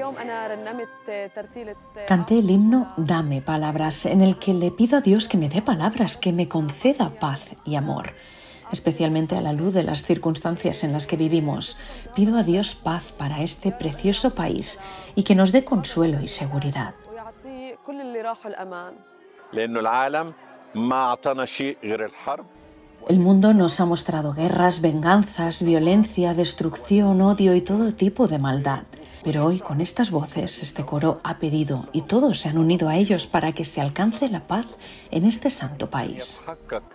Canté el himno Dame palabras, en el que le pido a Dios que me dé palabras, que me conceda paz y amor. Especialmente a la luz de las circunstancias en las que vivimos, pido a Dios paz para este precioso país y que nos dé consuelo y seguridad. El mundo nos ha mostrado guerras, venganzas, violencia, destrucción, odio y todo tipo de maldad. Pero hoy con estas voces este coro ha pedido y todos se han unido a ellos para que se alcance la paz en este santo país.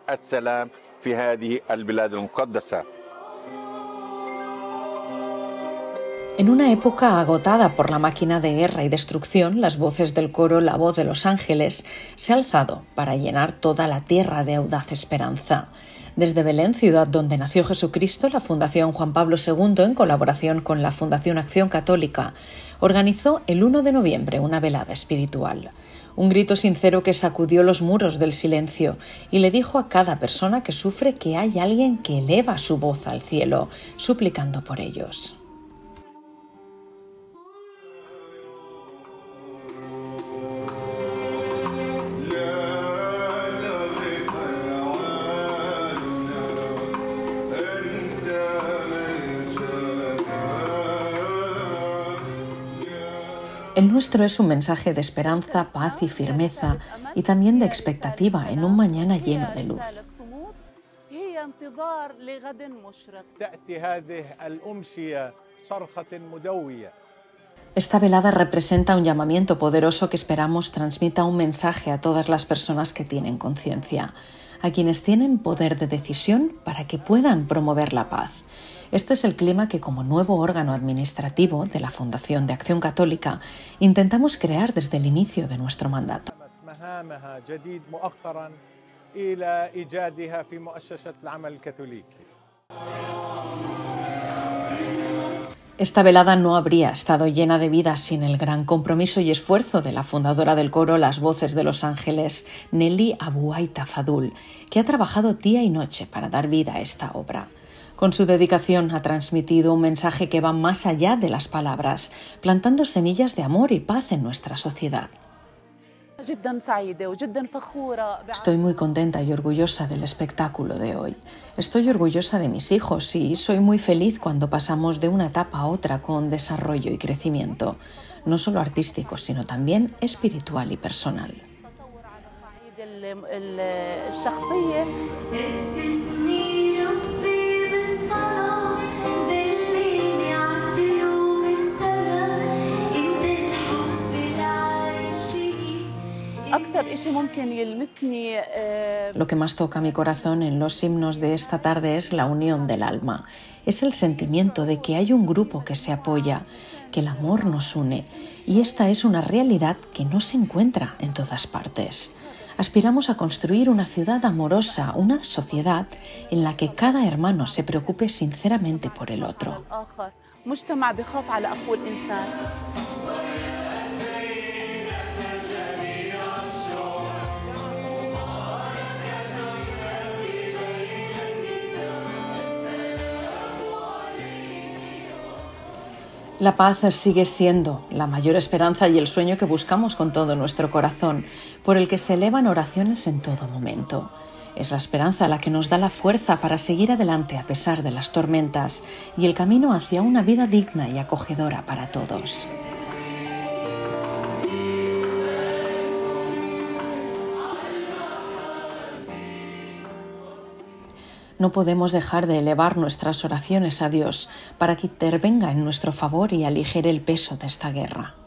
En una época agotada por la máquina de guerra y destrucción, las voces del coro La Voz de los Ángeles se ha alzado para llenar toda la tierra de audaz esperanza. Desde Belén, ciudad donde nació Jesucristo, la Fundación Juan Pablo II, en colaboración con la Fundación Acción Católica, organizó el 1 de noviembre una velada espiritual. Un grito sincero que sacudió los muros del silencio y le dijo a cada persona que sufre que hay alguien que eleva su voz al cielo, suplicando por ellos. El nuestro es un mensaje de esperanza, paz y firmeza, y también de expectativa en un mañana lleno de luz. Esta velada representa un llamamiento poderoso que esperamos transmita un mensaje a todas las personas que tienen conciencia, a quienes tienen poder de decisión para que puedan promover la paz. Este es el clima que, como nuevo órgano administrativo de la Fundación de Acción Católica, intentamos crear desde el inicio de nuestro mandato. Esta velada no habría estado llena de vida sin el gran compromiso y esfuerzo de la fundadora del coro Las Voces de los Ángeles, Nelly Abouaita Fadul, que ha trabajado día y noche para dar vida a esta obra. Con su dedicación ha transmitido un mensaje que va más allá de las palabras, plantando semillas de amor y paz en nuestra sociedad. Estoy muy contenta y orgullosa del espectáculo de hoy. Estoy orgullosa de mis hijos y soy muy feliz cuando pasamos de una etapa a otra con desarrollo y crecimiento, no solo artístico, sino también espiritual y personal. Lo que más toca mi corazón en los himnos de esta tarde es la unión del alma. Es el sentimiento de que hay un grupo que se apoya, que el amor nos une, y esta es una realidad que no se encuentra en todas partes. Aspiramos a construir una ciudad amorosa, una sociedad en la que cada hermano se preocupe sinceramente por el otro. La paz sigue siendo la mayor esperanza y el sueño que buscamos con todo nuestro corazón, por el que se elevan oraciones en todo momento. Es la esperanza la que nos da la fuerza para seguir adelante a pesar de las tormentas y el camino hacia una vida digna y acogedora para todos. No podemos dejar de elevar nuestras oraciones a Dios para que intervenga en nuestro favor y aligere el peso de esta guerra.